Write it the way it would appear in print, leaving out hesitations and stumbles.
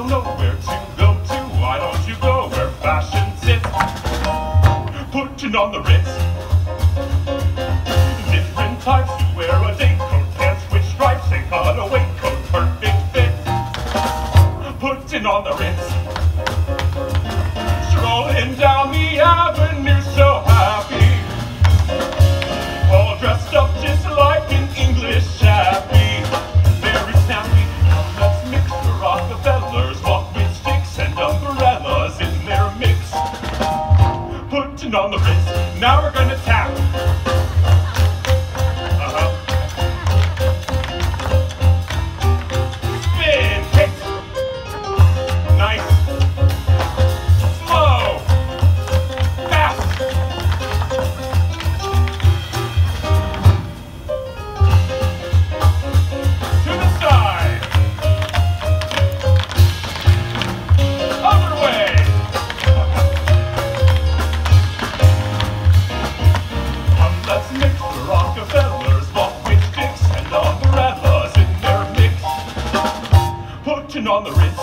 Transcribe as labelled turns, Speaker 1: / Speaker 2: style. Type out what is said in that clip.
Speaker 1: don't know where to go to. Why don't you go where fashion sits? Putting on the Ritz. Different types who wear a day coat, pants with stripes, and cutaway coat, perfect fit. Putting on the Ritz. Strolling down the avenue so happy, all dressed up just like an English chappie. Very snappy. Now let's mix the Rockefellers, walk with sticks and umbrellas in their mix. Putting on the Ritz. Now we're gonna tap. Spin, kick. Nice. Slow. Fast. To the side. Other way. Let's mix the Rockefellers, walk with sticks and umbrellas in their mix. Putting on the Ritz.